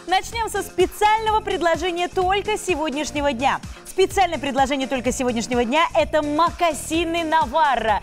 Начнем со специального предложения только сегодняшнего дня. Специальное предложение только сегодняшнего дня – это мокасины Наварро.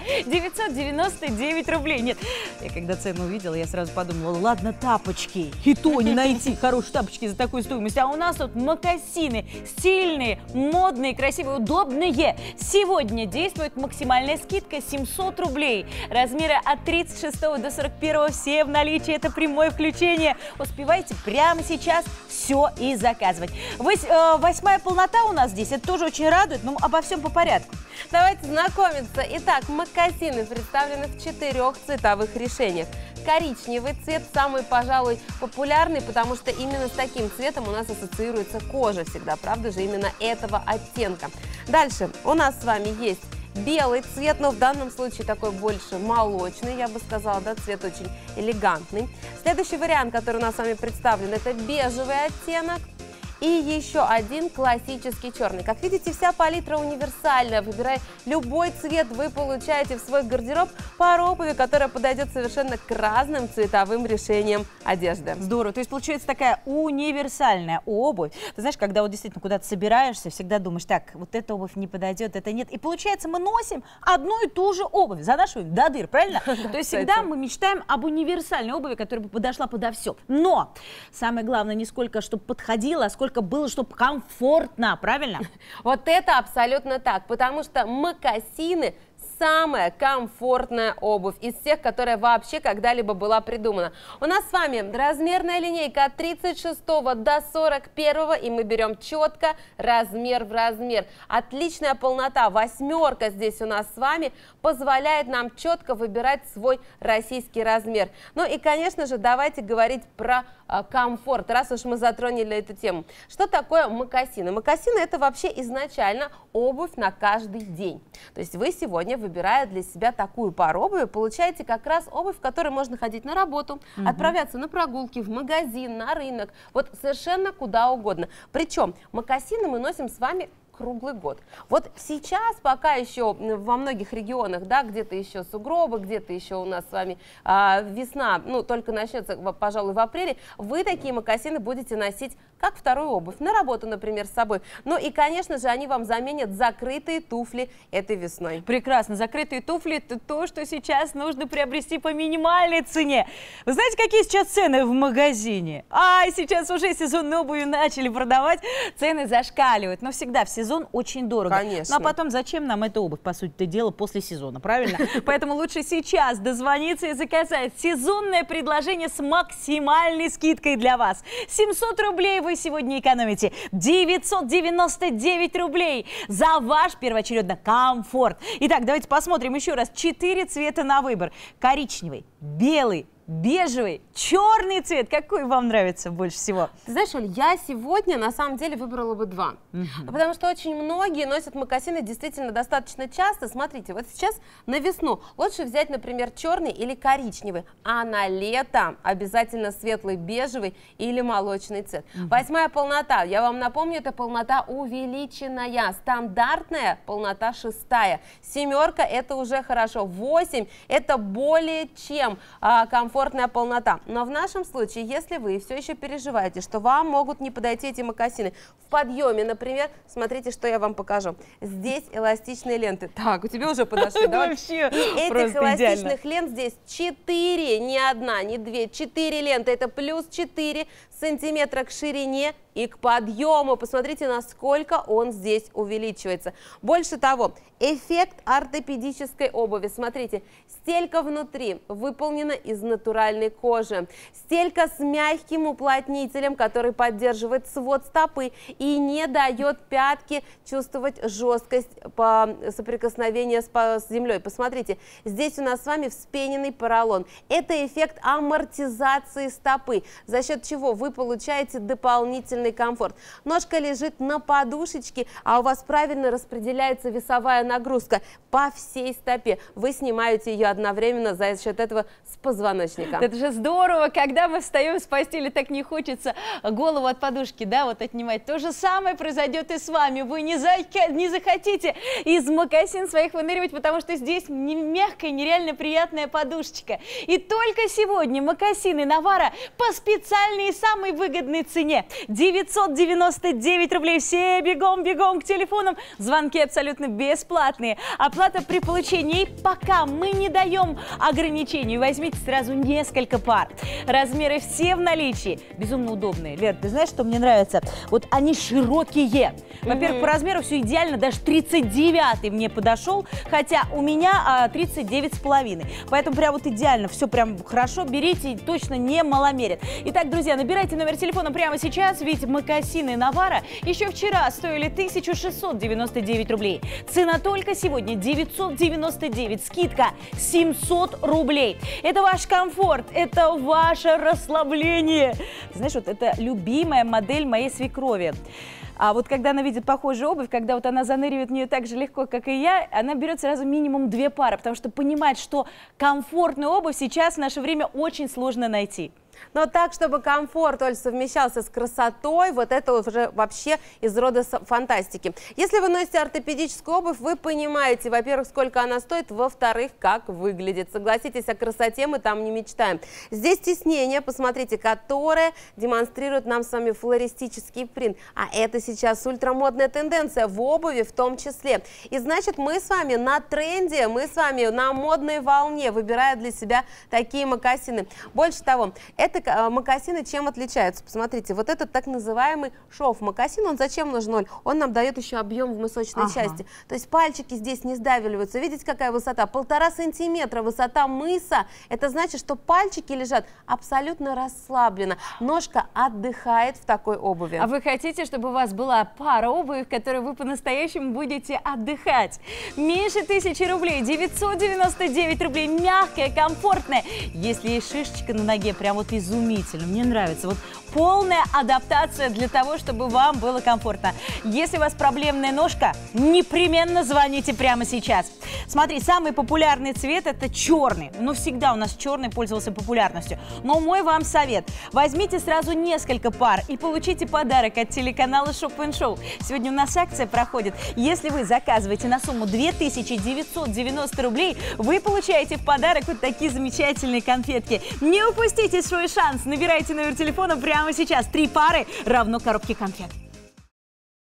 999 рублей. Нет, я когда цену увидела, я сразу подумала, ладно, тапочки. И то не найти хорошие тапочки за такую стоимость. А у нас тут мокасины стильные, модные, красивые, удобные. Сегодня действует максимальная скидка 700 рублей. Размеры от 36 до 41 все в наличии. Это прямое включение. Успевайте прямо сейчас все и заказывать. Восьмая полнота у нас здесь. Это тоже очень радует, но обо всем по порядку. Давайте знакомиться. Итак, мокасины представлены в 4 цветовых решениях. Коричневый цвет самый, пожалуй, популярный, потому что именно с таким цветом у нас ассоциируется кожа всегда, правда же, именно этого оттенка. Дальше у нас с вами есть белый цвет, но в данном случае такой больше молочный, я бы сказала, да, цвет очень элегантный. Следующий вариант, который у нас с вами представлен, это бежевый оттенок. И еще один классический черный. Как видите, вся палитра универсальная. Выбирая любой цвет, вы получаете в свой гардероб пару обуви, которая подойдет совершенно к разным цветовым решениям одежды. Здорово. То есть получается такая универсальная обувь. Ты знаешь, когда вот действительно куда-то собираешься, всегда думаешь, так, вот эта обувь не подойдет, это нет. И получается, мы носим одну и ту же обувь, занашиваем до дыр, правильно? То есть всегда мы мечтаем об универсальной обуви, которая бы подошла подо все. Но самое главное не сколько, чтобы подходила, а сколько было, чтобы комфортно, правильно? Вот это абсолютно так, потому что мокасины самая комфортная обувь из всех, которая вообще когда-либо была придумана. У нас с вами размерная линейка от 36 до 41, и мы берем четко размер в размер. Отличная полнота, 8 здесь у нас с вами позволяет нам четко выбирать свой российский размер. Ну и, конечно же, давайте говорить про комфорт, раз уж мы затронули эту тему. Что такое мокасины? Мокасины – это вообще изначально обувь на каждый день. То есть вы сегодня, выбирая для себя такую пару обуви, получаете как раз обувь, в которой можно ходить на работу, отправляться на прогулки, в магазин, на рынок, вот совершенно куда угодно. Причем мокасины мы носим с вами круглый год. Вот сейчас пока еще во многих регионах, да, где-то еще сугробы, где-то еще у нас с вами весна, ну, только начнется, пожалуй, в апреле, вы такие мокасины будете носить как вторую обувь, на работу, например, с собой. Ну и, конечно же, они вам заменят закрытые туфли этой весной. Прекрасно. Закрытые туфли – это то, что сейчас нужно приобрести по минимальной цене. Вы знаете, какие сейчас цены в магазине? Сейчас уже сезонную обувь начали продавать, цены зашкаливают. Но всегда в сезон очень дорого. Конечно. Ну а потом зачем нам эта обувь, по сути дела, после сезона, правильно? Поэтому лучше сейчас дозвониться и заказать сезонное предложение с максимальной скидкой для вас. 700 рублей вы сегодня экономите, 999 рублей за ваш первоочередно комфорт. Итак, давайте посмотрим еще раз. 4 цвета на выбор. Коричневый, белый, бежевый, черный цвет. Какой вам нравится больше всего? Ты знаешь, Оль, я сегодня на самом деле выбрала бы 2. Потому что очень многие носят мокасины действительно достаточно часто. Смотрите, вот сейчас на весну лучше взять, например, черный или коричневый, а на лето обязательно светлый бежевый или молочный цвет. 8 полнота, я вам напомню, это полнота увеличенная. Стандартная полнота 6. 7 это уже хорошо. 8 это более чем комфортная полнота. Но в нашем случае, если вы все еще переживаете, что вам могут не подойти эти мокасины в подъеме, например, смотрите, что я вам покажу. Здесь эластичные ленты. Так, у тебя уже подошли, да? Вообще и этих эластичных лент здесь 4, не одна, не 2, 4 ленты. Это плюс 4 сантиметра к ширине и к подъему. Посмотрите, насколько он здесь увеличивается. Больше того, эффект ортопедической обуви. Смотрите, стелька внутри выполнена из натуральной кожи. Стелька с мягким уплотнителем, который поддерживает свод стопы и не дает пятке чувствовать жесткость по соприкосновению с землей. Посмотрите, здесь у нас с вами вспененный поролон. Это эффект амортизации стопы, за счет чего вы получаете дополнительный комфорт. Ножка лежит на подушечке, а у вас правильно распределяется весовая нагрузка по всей стопе. Вы снимаете ее одновременно за счет этого с позвоночника. позвоночника. Это же здорово, когда мы встаем с постели, так не хочется голову от подушки, да, вот отнимать. То же самое произойдет и с вами. Вы не захотите из мокасин своих выныривать, потому что здесь мягкая, нереально приятная подушечка. И только сегодня мокасины Навара по специальной и самой выгодной цене. 999 рублей. Все бегом к телефонам. Звонки абсолютно бесплатные. Оплата при получении. Пока мы не даем ограничений, возьмите сразу несколько пар. Размеры все в наличии. Безумно удобные. Лер, ты знаешь, что мне нравится? Вот они широкие. Во-первых, по размеру все идеально. Даже 39-й мне подошел, хотя у меня 39,5. Поэтому прям вот идеально. Все прям хорошо. Берите, точно не маломерит. Итак, друзья, набирайте номер телефона прямо сейчас, ведь мокасины Навара еще вчера стоили 1699 рублей. Цена только сегодня 999. Скидка 700 рублей. Это ваш комфорт, это ваше расслабление. Ты знаешь, вот это любимая модель моей свекрови. А вот когда она видит похожую обувь, когда вот она заныривает в нее так же легко, как и я, она берет сразу минимум 2 пары, потому что понимает, что комфортную обувь сейчас в наше время очень сложно найти. Но так, чтобы комфорт, Оль, совмещался с красотой, вот это уже вообще из рода фантастики. Если вы носите ортопедическую обувь, вы понимаете, во-первых, сколько она стоит, во-вторых, как выглядит. Согласитесь, о красоте мы там не мечтаем. Здесь тиснение, посмотрите, которое демонстрирует нам с вами флористический принт. А это сейчас ультрамодная тенденция в обуви в том числе. И значит, мы с вами на тренде, мы с вами на модной волне, выбирая для себя такие мокасины. Больше того, это мокасины чем отличаются? Посмотрите, вот этот так называемый шов мокасин, он зачем нужен, Оль? Он нам дает еще объем в мысочной части. То есть пальчики здесь не сдавливаются. Видите, какая высота? 1,5 сантиметра высота мыса. Это значит, что пальчики лежат абсолютно расслабленно. Ножка отдыхает в такой обуви. А вы хотите, чтобы у вас была пара обуви, в которой вы по-настоящему будете отдыхать? Меньше 1000 рублей, 999 рублей, мягкая, комфортная. Если есть шишечка на ноге, прям вот изумительно, мне нравится. Вот полная адаптация для того, чтобы вам было комфортно. Если у вас проблемная ножка, непременно звоните прямо сейчас. Смотри, самый популярный цвет это черный. Но всегда у нас черный пользовался популярностью. Но мой вам совет. Возьмите сразу несколько пар и получите подарок от телеканала Shop & Show. Сегодня у нас акция проходит. Если вы заказываете на сумму 2990 рублей, вы получаете в подарок вот такие замечательные конфетки. Не упустите свой шанс. Набирайте номер телефона прямо сейчас. 3 пары равно коробке конфет.